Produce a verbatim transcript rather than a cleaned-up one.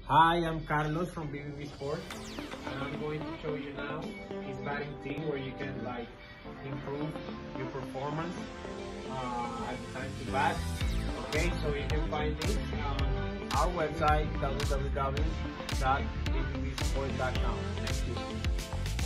Hi, I'm Carlos from B B V Sports, and I'm going to show you now this batting team where you can like improve your performance uh, at the time to bat. Okay, so you can find this on our website w w w dot b b v sport dot com. Thank you.